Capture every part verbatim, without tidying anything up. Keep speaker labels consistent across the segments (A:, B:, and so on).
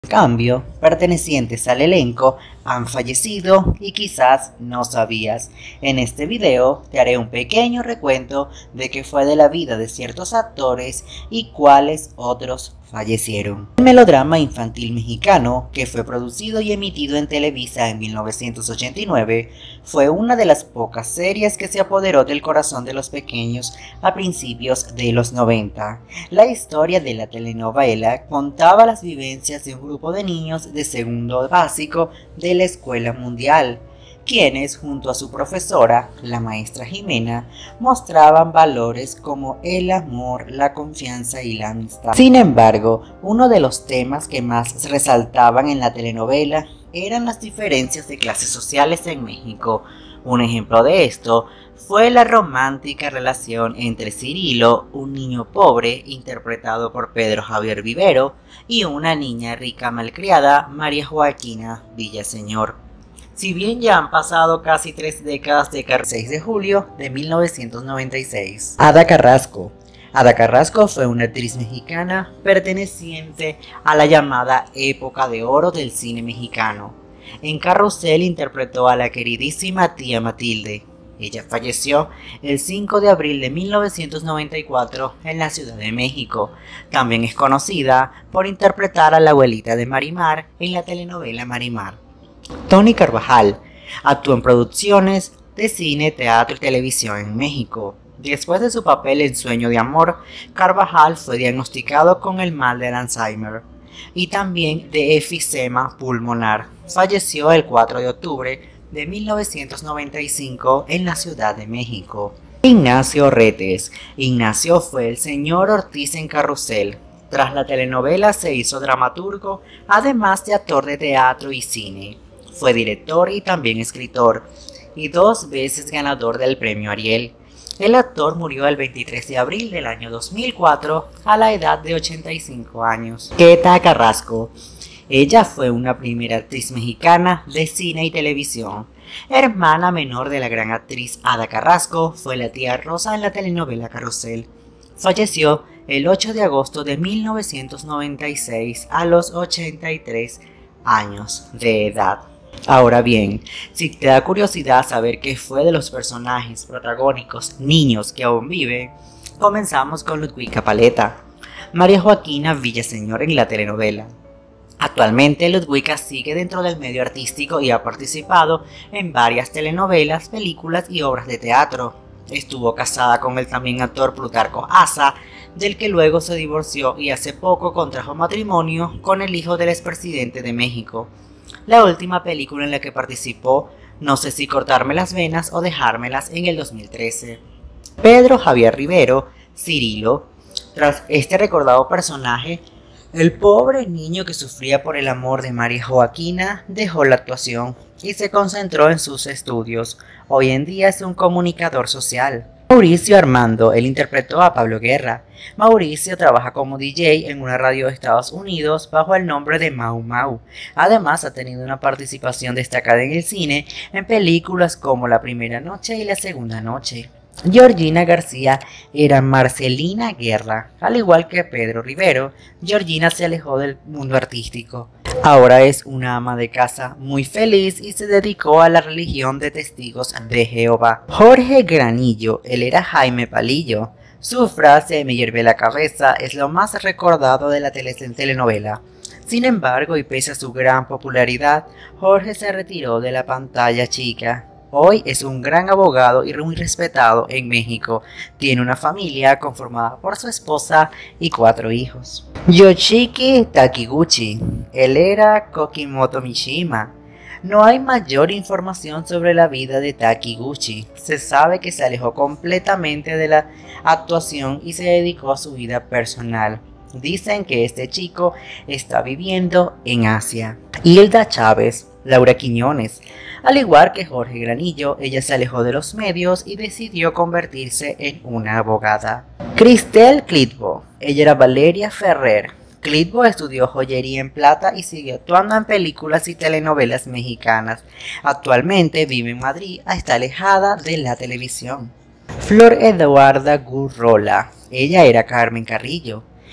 A: Cambio, pertenecientes al elenco han fallecido y quizás no sabías. En este video te haré un pequeño recuento de qué fue de la vida de ciertos actores y cuáles otros fallecieron. El melodrama infantil mexicano, que fue producido y emitido en Televisa en mil novecientos ochenta y nueve, fue una de las pocas series que se apoderó del corazón de los pequeños a principios de los noventa. La historia de la telenovela contaba las vivencias de un grupo de niños de segundo básico de la Escuela Mundial, quienes junto a su profesora, la maestra Jimena, mostraban valores como el amor, la confianza y la amistad. Sin embargo, uno de los temas que más resaltaban en la telenovela eran las diferencias de clases sociales en México. Un ejemplo de esto fue la romántica relación entre Cirilo, un niño pobre interpretado por Pedro Javier Vivero, y una niña rica malcriada, María Joaquina Villaseñor. Si bien ya han pasado casi tres décadas de Carrasco, seis de julio de mil novecientos noventa y seis. Ada Carrasco. Ada Carrasco fue una actriz mexicana perteneciente a la llamada época de oro del cine mexicano. En Carrusel interpretó a la queridísima tía Matilde. Ella falleció el cinco de abril de mil novecientos noventa y cuatro en la Ciudad de México. También es conocida por interpretar a la abuelita de Marimar en la telenovela Marimar. Tony Carvajal actuó en producciones de cine, teatro y televisión en México. Después de su papel en Sueño de Amor, Carvajal fue diagnosticado con el mal del Alzheimer y también de efisema pulmonar. Falleció el cuatro de octubre de mil novecientos noventa y cinco en la Ciudad de México. Ignacio Retes. Ignacio fue el señor Ortiz en Carrusel. Tras la telenovela se hizo dramaturgo, además de actor de teatro y cine. Fue director y también escritor, y dos veces ganador del premio Ariel. El actor murió el veintitrés de abril del año dos mil cuatro a la edad de ochenta y cinco años. Queta Carrasco. Ella fue una primera actriz mexicana de cine y televisión. Hermana menor de la gran actriz Ada Carrasco, fue la tía Rosa en la telenovela Carrusel. Falleció el ocho de agosto de mil novecientos noventa y seis a los ochenta y tres años de edad. Ahora bien, si te da curiosidad saber qué fue de los personajes protagónicos niños que aún viven, comenzamos con Ludwika Paleta, María Joaquina Villaseñor en la telenovela. Actualmente Ludwika sigue dentro del medio artístico y ha participado en varias telenovelas, películas y obras de teatro. Estuvo casada con el también actor Plutarco Asa, del que luego se divorció y hace poco contrajo matrimonio con el hijo del expresidente de México. La última película en la que participó, No sé si cortarme las venas o dejármelas, en el dos mil trece. Pedro Javier Vivero, Cirilo. Tras este recordado personaje, el pobre niño que sufría por el amor de María Joaquina dejó la actuación y se concentró en sus estudios. Hoy en día es un comunicador social. Mauricio Armando, él interpretó a Pablo Guerra. Mauricio trabaja como D J en una radio de Estados Unidos bajo el nombre de Mau Mau. Además ha tenido una participación destacada en el cine en películas como La Primera Noche y La Segunda Noche. Georgina García era Marcelina Guerra. Al igual que Pedro Rivero, Georgina se alejó del mundo artístico. Ahora es una ama de casa muy feliz y se dedicó a la religión de Testigos de Jehová. Jorge Granillo, él era Jaime Palillo. Su frase "me hierve la cabeza" es lo más recordado de la telenovela. Sin embargo, y pese a su gran popularidad, Jorge se retiró de la pantalla chica. Hoy es un gran abogado y muy respetado en México. Tiene una familia conformada por su esposa y cuatro hijos. Yoshiki Takiguchi. Él era Kokimoto Mishima. No hay mayor información sobre la vida de Takiguchi. Se sabe que se alejó completamente de la actuación y se dedicó a su vida personal. Dicen que este chico está viviendo en Asia. Hilda Chávez. Laura Quiñones. Al igual que Jorge Granillo, ella se alejó de los medios y decidió convertirse en una abogada. Cristel Clitbo. Ella era Valeria Ferrer. Clitbo estudió joyería en plata y siguió actuando en películas y telenovelas mexicanas. Actualmente vive en Madrid, está alejada de la televisión. Flor Eduarda Gurrola. Ella era Carmen Carrillo.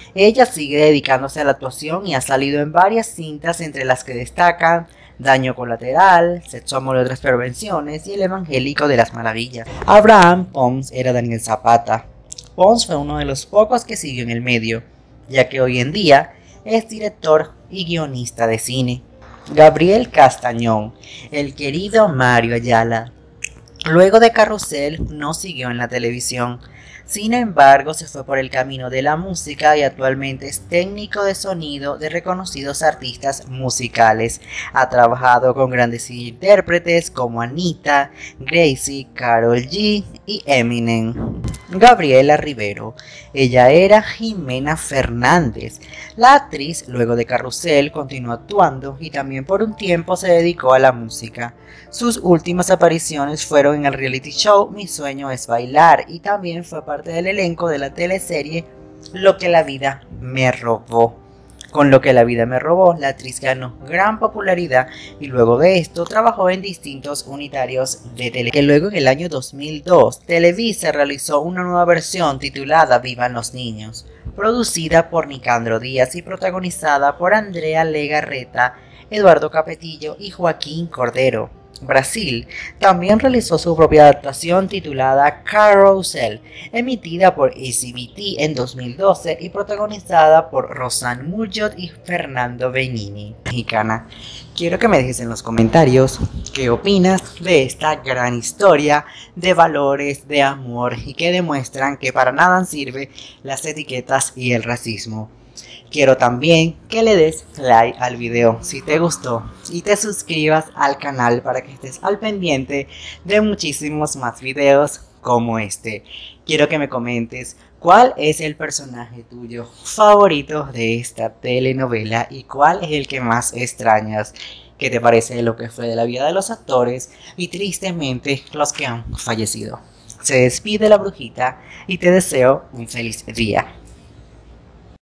A: Ella sigue dedicándose a la actuación y ha salido en varias cintas, entre las que destacan Daño Colateral, Sexo, Amor y Otras Perversiones y El Evangélico de las Maravillas. Abraham Pons era Daniel Zapata. Pons fue uno de los pocos que siguió en el medio, ya que hoy en día es director y guionista de cine. Gabriel Castañón, el querido Mario Ayala. Luego de Carrusel no siguió en la televisión. Sin embargo, se fue por el camino de la música y actualmente es técnico de sonido de reconocidos artistas musicales. Ha trabajado con grandes intérpretes como Anita, Gracie, Karol G y Eminem. Gabriela Rivero. Ella era Jimena Fernández. La actriz, luego de Carrusel, continuó actuando y también por un tiempo se dedicó a la música. Sus últimas apariciones fueron en el reality show Mi Sueño es Bailar y también fue parte del elenco de la teleserie Lo que la vida me robó. Con Lo que la vida me robó, la actriz ganó gran popularidad y luego de esto trabajó en distintos unitarios de tele. Que luego en el año dos mil dos, Televisa realizó una nueva versión titulada Vivan los Niños, producida por Nicandro Díaz y protagonizada por Andrea Legarreta, Eduardo Capetillo y Joaquín Cordero. Brasil también realizó su propia adaptación titulada Carrusel, emitida por A C B T en dos mil doce y protagonizada por Rosanne Murjot y Fernando Benigni. Mexicana. Quiero que me dejes en los comentarios qué opinas de esta gran historia de valores, de amor y que demuestran que para nada sirven las etiquetas y el racismo. Quiero también que le des like al video si te gustó y te suscribas al canal para que estés al pendiente de muchísimos más videos como este. Quiero que me comentes cuál es el personaje tuyo favorito de esta telenovela y cuál es el que más extrañas. ¿Qué te parece de lo que fue de la vida de los actores y tristemente los que han fallecido? Se despide la brujita y te deseo un feliz día.